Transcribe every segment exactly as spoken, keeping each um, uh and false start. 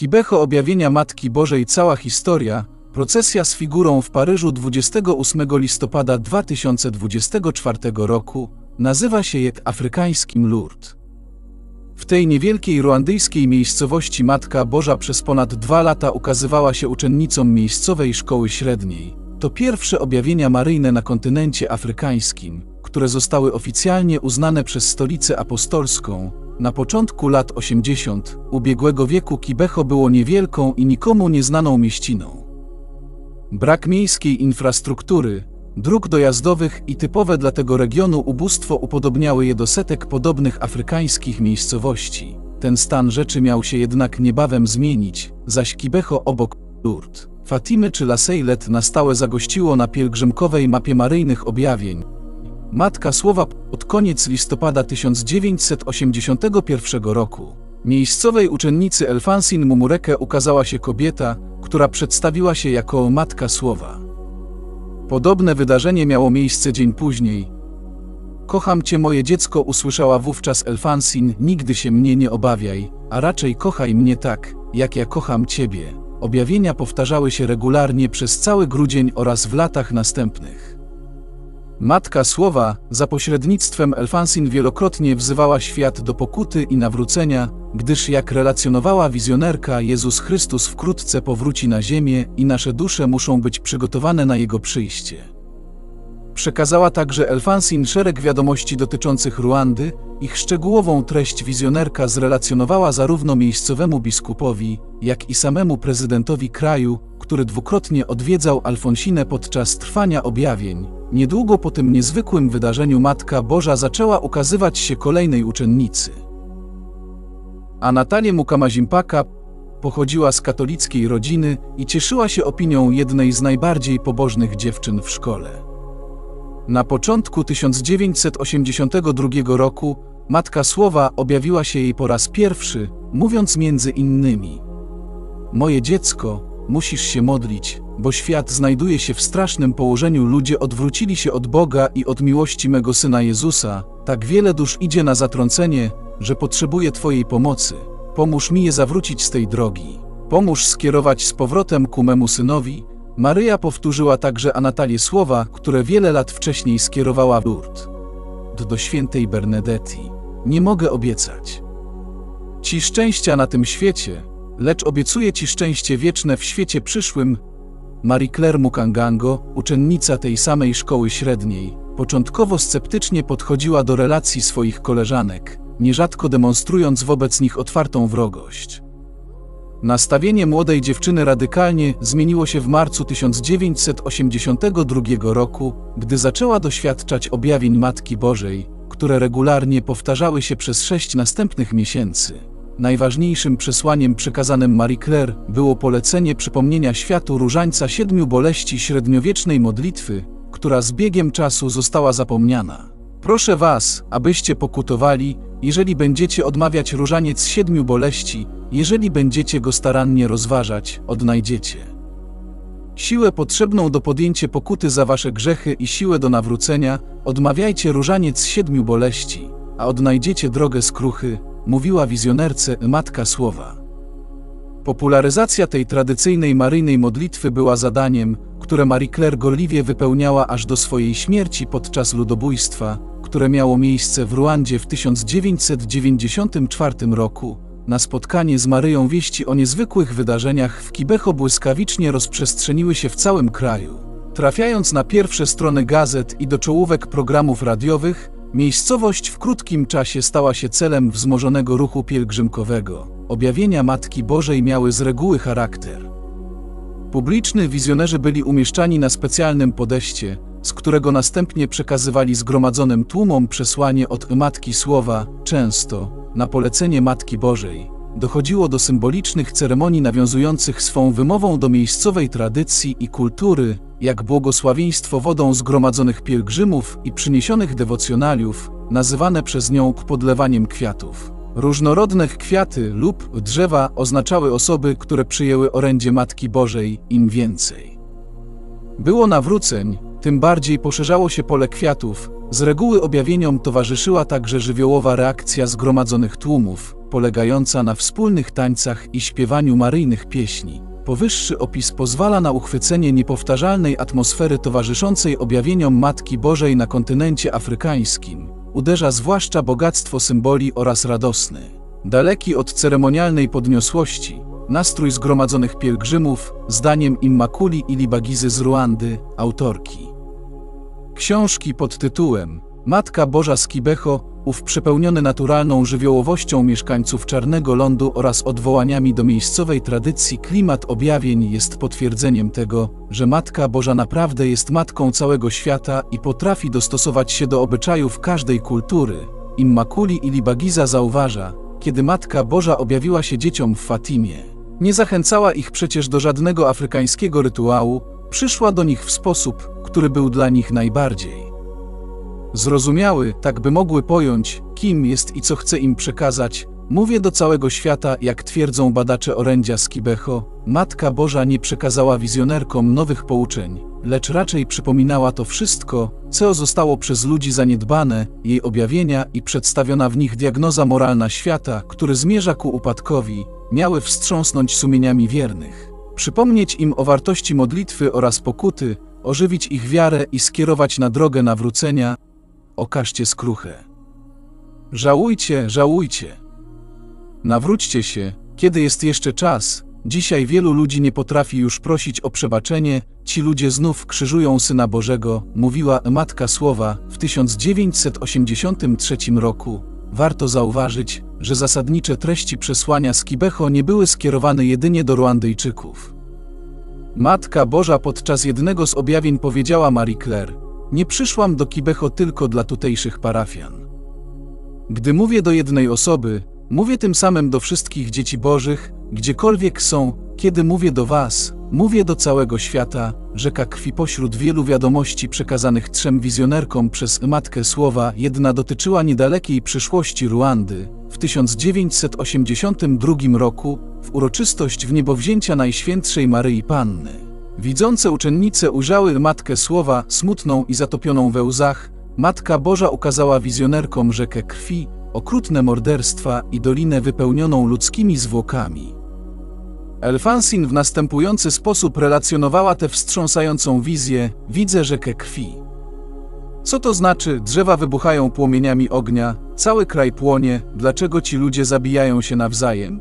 Kibeho objawienia Matki Bożej. Cała historia. Procesja z figurą w Paryżu dwudziestego ósmego listopada dwa tysiące dwudziestego czwartego roku nazywa się jak afrykańskim Lourdes. W tej niewielkiej ruandyjskiej miejscowości Matka Boża przez ponad dwa lata ukazywała się uczennicom miejscowej szkoły średniej. To pierwsze objawienia maryjne na kontynencie afrykańskim, które zostały oficjalnie uznane przez Stolicę Apostolską. Na początku lat osiemdziesiątych ubiegłego wieku Kibeho było niewielką i nikomu nieznaną mieściną. Brak miejskiej infrastruktury, dróg dojazdowych i typowe dla tego regionu ubóstwo upodobniały je do setek podobnych afrykańskich miejscowości. Ten stan rzeczy miał się jednak niebawem zmienić, zaś Kibeho obok Lourdes, Fatimy czy La Salette na stałe zagościło na pielgrzymkowej mapie maryjnych objawień. Matka Słowa pod koniec listopada tysiąc dziewięćset osiemdziesiątego pierwszego roku miejscowej uczennicy Alphonsine Mumureke ukazała się kobieta, która przedstawiła się jako Matka Słowa. Podobne wydarzenie miało miejsce dzień później. Kocham Cię, moje dziecko, usłyszała wówczas Alphonsine, nigdy się mnie nie obawiaj, a raczej kochaj mnie tak, jak ja kocham Ciebie. Objawienia powtarzały się regularnie przez cały grudzień oraz w latach następnych. Matka Słowa za pośrednictwem Alphonsine wielokrotnie wzywała świat do pokuty i nawrócenia, gdyż jak relacjonowała wizjonerka, Jezus Chrystus wkrótce powróci na ziemię i nasze dusze muszą być przygotowane na Jego przyjście. Przekazała także Alphonsine szereg wiadomości dotyczących Ruandy. Ich szczegółową treść wizjonerka zrelacjonowała zarówno miejscowemu biskupowi, jak i samemu prezydentowi kraju, który dwukrotnie odwiedzał Alfonsinę podczas trwania objawień. Niedługo po tym niezwykłym wydarzeniu Matka Boża zaczęła ukazywać się kolejnej uczennicy. Anatalie Mukamazimpaka pochodziła z katolickiej rodziny i cieszyła się opinią jednej z najbardziej pobożnych dziewczyn w szkole. Na początku tysiąc dziewięćset osiemdziesiątego drugiego roku Matka Słowa objawiła się jej po raz pierwszy, mówiąc między innymi: moje dziecko, musisz się modlić, bo świat znajduje się w strasznym położeniu. Ludzie odwrócili się od Boga i od miłości mego Syna Jezusa. Tak wiele dusz idzie na zatrącenie, że potrzebuję Twojej pomocy. Pomóż mi je zawrócić z tej drogi. Pomóż skierować z powrotem ku memu Synowi. Maryja powtórzyła także Anatalię słowa, które wiele lat wcześniej skierowała w Lourdes do świętej Bernedetti. Nie mogę obiecać Ci szczęścia na tym świecie, lecz obiecuję Ci szczęście wieczne w świecie przyszłym. Marie-Claire Mukangango, uczennica tej samej szkoły średniej, początkowo sceptycznie podchodziła do relacji swoich koleżanek, nierzadko demonstrując wobec nich otwartą wrogość. Nastawienie młodej dziewczyny radykalnie zmieniło się w marcu tysiąc dziewięćset osiemdziesiątego drugiego roku, gdy zaczęła doświadczać objawień Matki Bożej, które regularnie powtarzały się przez sześć następnych miesięcy. Najważniejszym przesłaniem przekazanym Marie-Claire było polecenie przypomnienia światu różańca siedmiu boleści średniowiecznej modlitwy, która z biegiem czasu została zapomniana. Proszę Was, abyście pokutowali, jeżeli będziecie odmawiać różaniec siedmiu boleści, jeżeli będziecie go starannie rozważać, odnajdziecie siłę potrzebną do podjęcia pokuty za wasze grzechy i siłę do nawrócenia. Odmawiajcie różaniec siedmiu boleści, a odnajdziecie drogę skruchy, mówiła wizjonerce Matka Słowa. Popularyzacja tej tradycyjnej maryjnej modlitwy była zadaniem, które Marie-Claire gorliwie wypełniała aż do swojej śmierci podczas ludobójstwa, które miało miejsce w Ruandzie w tysiąc dziewięćset dziewięćdziesiątym czwartym roku. Na spotkanie z Maryją wieści o niezwykłych wydarzeniach w Kibeho błyskawicznie rozprzestrzeniły się w całym kraju. Trafiając na pierwsze strony gazet i do czołówek programów radiowych, miejscowość w krótkim czasie stała się celem wzmożonego ruchu pielgrzymkowego. Objawienia Matki Bożej miały z reguły charakter publiczny. Wizjonerzy byli umieszczani na specjalnym podejście, z którego następnie przekazywali zgromadzonym tłumom przesłanie od Matki Słowa. Często, na polecenie Matki Bożej, dochodziło do symbolicznych ceremonii nawiązujących swą wymową do miejscowej tradycji i kultury, jak błogosławieństwo wodą zgromadzonych pielgrzymów i przyniesionych dewocjonaliów, nazywane przez nią podlewaniem kwiatów. Różnorodne kwiaty lub drzewa oznaczały osoby, które przyjęły orędzie Matki Bożej. Im więcej było nawróceń, tym bardziej poszerzało się pole kwiatów. Z reguły objawieniom towarzyszyła także żywiołowa reakcja zgromadzonych tłumów, polegająca na wspólnych tańcach i śpiewaniu maryjnych pieśni. Powyższy opis pozwala na uchwycenie niepowtarzalnej atmosfery towarzyszącej objawieniom Matki Bożej na kontynencie afrykańskim. Uderza zwłaszcza bogactwo symboli oraz radosny, daleki od ceremonialnej podniosłości, nastrój zgromadzonych pielgrzymów, zdaniem Immakuli Ilibagizy z Ruandy, autorki książki pod tytułem Matka Boża z Kibeho, ów przepełniony naturalną żywiołowością mieszkańców Czarnego Lądu oraz odwołaniami do miejscowej tradycji klimat objawień jest potwierdzeniem tego, że Matka Boża naprawdę jest Matką całego świata i potrafi dostosować się do obyczajów każdej kultury. Immakuli Ilibagiza zauważa, kiedy Matka Boża objawiła się dzieciom w Fatimie, nie zachęcała ich przecież do żadnego afrykańskiego rytuału, przyszła do nich w sposób, który był dla nich najbardziej zrozumiały, tak by mogły pojąć, kim jest i co chce im przekazać. Mówię do całego świata, jak twierdzą badacze orędzia z Kibeho, Matka Boża nie przekazała wizjonerkom nowych pouczeń, lecz raczej przypominała to wszystko, co zostało przez ludzi zaniedbane, jej objawienia i przedstawiona w nich diagnoza moralna świata, który zmierza ku upadkowi, miały wstrząsnąć sumieniami wiernych, przypomnieć im o wartości modlitwy oraz pokuty, ożywić ich wiarę i skierować na drogę nawrócenia. Okażcie skruchę. Żałujcie, żałujcie. Nawróćcie się, kiedy jest jeszcze czas. Dzisiaj wielu ludzi nie potrafi już prosić o przebaczenie, ci ludzie znów krzyżują Syna Bożego, mówiła Matka Słowa w tysiąc dziewięćset osiemdziesiątym trzecim roku. Warto zauważyć, że zasadnicze treści przesłania z Kibeho nie były skierowane jedynie do Ruandyjczyków. Matka Boża podczas jednego z objawień powiedziała Marie Claire: nie przyszłam do Kibeho tylko dla tutejszych parafian. Gdy mówię do jednej osoby, mówię tym samym do wszystkich dzieci Bożych, gdziekolwiek są. Kiedy mówię do was, mówię do całego świata. Rzeka krwi pośród wielu wiadomości przekazanych trzem wizjonerkom przez Matkę Słowa, jedna dotyczyła niedalekiej przyszłości Ruandy. W tysiąc dziewięćset osiemdziesiątym drugim roku, w uroczystość wniebowzięcia Najświętszej Maryi Panny, widzące uczennice ujrzały Matkę Słowa, smutną i zatopioną we łzach. Matka Boża ukazała wizjonerkom rzekę krwi, okrutne morderstwa i dolinę wypełnioną ludzkimi zwłokami. Elfansin w następujący sposób relacjonowała tę wstrząsającą wizję: widzę rzekę krwi. Co to znaczy? Drzewa wybuchają płomieniami ognia, cały kraj płonie, dlaczego ci ludzie zabijają się nawzajem?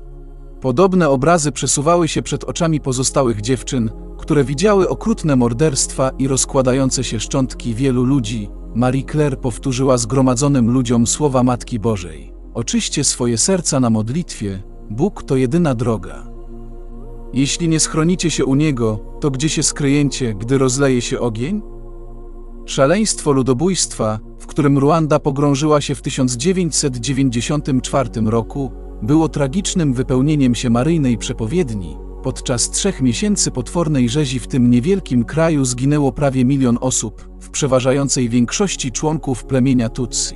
Podobne obrazy przesuwały się przed oczami pozostałych dziewczyn, które widziały okrutne morderstwa i rozkładające się szczątki wielu ludzi. Marie Claire powtórzyła zgromadzonym ludziom słowa Matki Bożej: oczyście swoje serca na modlitwie, Bóg to jedyna droga. Jeśli nie schronicie się u Niego, to gdzie się skryjecie, gdy rozleje się ogień? Szaleństwo ludobójstwa, w którym Ruanda pogrążyła się w tysiąc dziewięćset dziewięćdziesiątym czwartym roku, było tragicznym wypełnieniem się maryjnej przepowiedni. Podczas trzech miesięcy potwornej rzezi w tym niewielkim kraju zginęło prawie milion osób, w przeważającej większości członków plemienia Tutsi.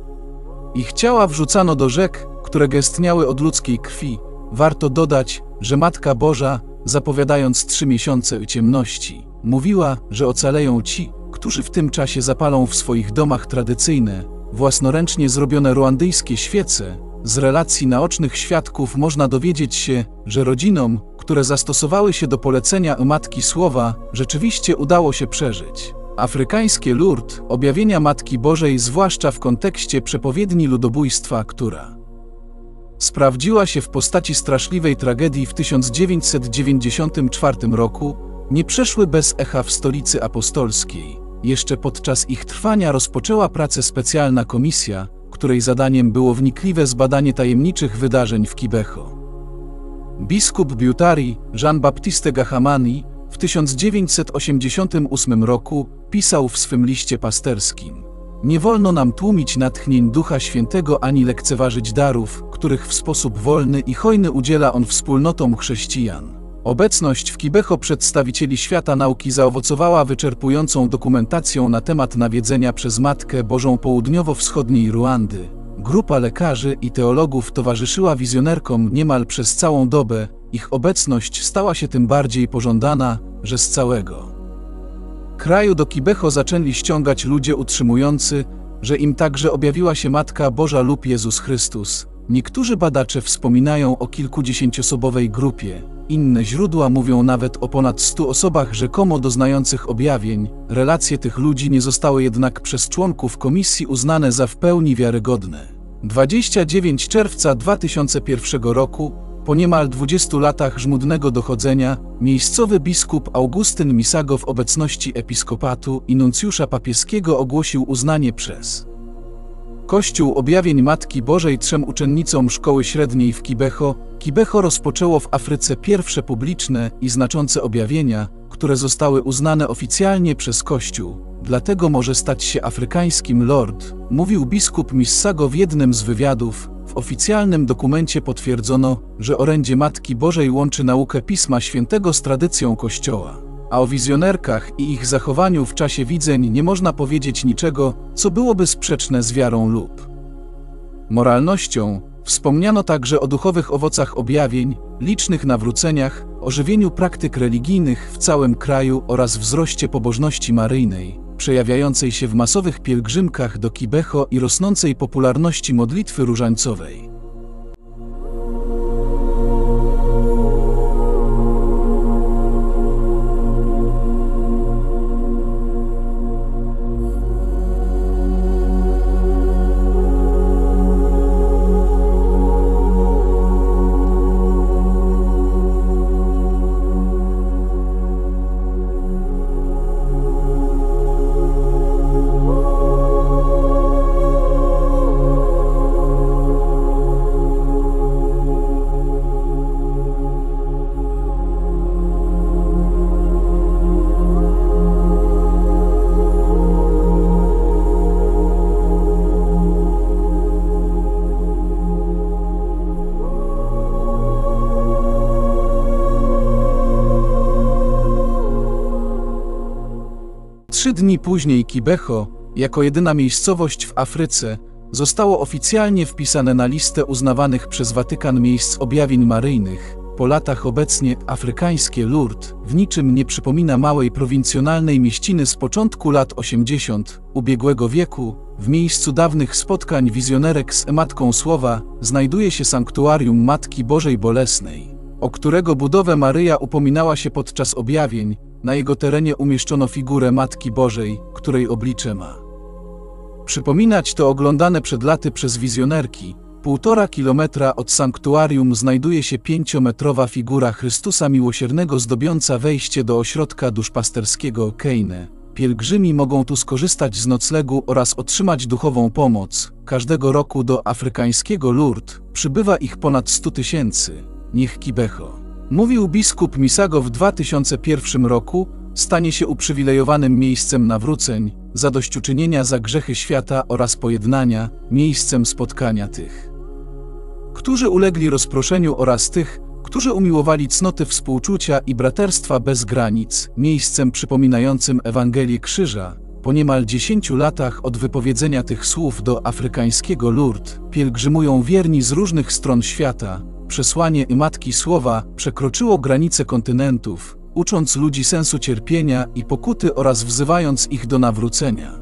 Ich ciała wrzucano do rzek, które gęstniały od ludzkiej krwi. Warto dodać, że Matka Boża, zapowiadając trzy miesiące ciemności, mówiła, że ocaleją ci, którzy w tym czasie zapalą w swoich domach tradycyjne, własnoręcznie zrobione ruandyjskie świece. Z relacji naocznych świadków można dowiedzieć się, że rodzinom, które zastosowały się do polecenia Matki Słowa, rzeczywiście udało się przeżyć. Afrykańskie Lourdes, objawienia Matki Bożej, zwłaszcza w kontekście przepowiedni ludobójstwa, która sprawdziła się w postaci straszliwej tragedii w tysiąc dziewięćset dziewięćdziesiątym czwartym roku, nie przeszły bez echa w stolicy apostolskiej. Jeszcze podczas ich trwania rozpoczęła pracę specjalna komisja, której zadaniem było wnikliwe zbadanie tajemniczych wydarzeń w Kibeho. Biskup Biutari, Jean-Baptiste Gahamani, w tysiąc dziewięćset osiemdziesiątym ósmym roku pisał w swym liście pasterskim: nie wolno nam tłumić natchnień Ducha Świętego ani lekceważyć darów, których w sposób wolny i hojny udziela On wspólnotom chrześcijan. Obecność w Kibeho przedstawicieli świata nauki zaowocowała wyczerpującą dokumentacją na temat nawiedzenia przez Matkę Bożą południowo-wschodniej Ruandy. Grupa lekarzy i teologów towarzyszyła wizjonerkom niemal przez całą dobę. Ich obecność stała się tym bardziej pożądana, że z całego kraju do Kibeho zaczęli ściągać ludzie utrzymujący, że im także objawiła się Matka Boża lub Jezus Chrystus. Niektórzy badacze wspominają o kilkudziesięcioosobowej grupie, inne źródła mówią nawet o ponad stu osobach rzekomo doznających objawień. Relacje tych ludzi nie zostały jednak przez członków komisji uznane za w pełni wiarygodne. dwudziestego dziewiątego czerwca dwa tysiące pierwszego roku, po niemal dwudziestu latach żmudnego dochodzenia, miejscowy biskup Augustyn Misago w obecności episkopatu i nuncjusza papieskiego ogłosił uznanie przez Kościół objawień Matki Bożej trzem uczennicom szkoły średniej w Kibeho. Kibeho rozpoczęło w Afryce pierwsze publiczne i znaczące objawienia, które zostały uznane oficjalnie przez Kościół. Dlatego może stać się afrykańskim Lord, mówił biskup Misago w jednym z wywiadów. W oficjalnym dokumencie potwierdzono, że orędzie Matki Bożej łączy naukę Pisma Świętego z tradycją Kościoła. A o wizjonerkach i ich zachowaniu w czasie widzeń nie można powiedzieć niczego, co byłoby sprzeczne z wiarą lub moralnością. Wspomniano także o duchowych owocach objawień, licznych nawróceniach, ożywieniu praktyk religijnych w całym kraju oraz wzroście pobożności maryjnej, przejawiającej się w masowych pielgrzymkach do Kibeho i rosnącej popularności modlitwy różańcowej. Trzy dni później Kibeho, jako jedyna miejscowość w Afryce, zostało oficjalnie wpisane na listę uznawanych przez Watykan miejsc objawień maryjnych. Po latach obecnie afrykańskie Lourdes w niczym nie przypomina małej prowincjonalnej mieściny z początku lat osiemdziesiątych ubiegłego wieku. W miejscu dawnych spotkań wizjonerek z Matką Słowa znajduje się sanktuarium Matki Bożej Bolesnej, o którego budowę Maryja upominała się podczas objawień. Na jego terenie umieszczono figurę Matki Bożej, której oblicze ma przypominać to oglądane przed laty przez wizjonerki. Półtora kilometra od sanktuarium znajduje się pięciometrowa figura Chrystusa Miłosiernego zdobiąca wejście do ośrodka duszpasterskiego Kejne. Pielgrzymi mogą tu skorzystać z noclegu oraz otrzymać duchową pomoc. Każdego roku do afrykańskiego Lourdes przybywa ich ponad sto tysięcy. Niech Kibeho, mówił biskup Misago w dwa tysiące pierwszym roku, stanie się uprzywilejowanym miejscem nawróceń, zadośćuczynienia za grzechy świata oraz pojednania, miejscem spotkania tych, którzy ulegli rozproszeniu oraz tych, którzy umiłowali cnoty współczucia i braterstwa bez granic, miejscem przypominającym Ewangelię Krzyża. Po niemal dziesięciu latach od wypowiedzenia tych słów do afrykańskiego Lourdes pielgrzymują wierni z różnych stron świata. Przesłanie Matki Słowa przekroczyło granice kontynentów, ucząc ludzi sensu cierpienia i pokuty oraz wzywając ich do nawrócenia.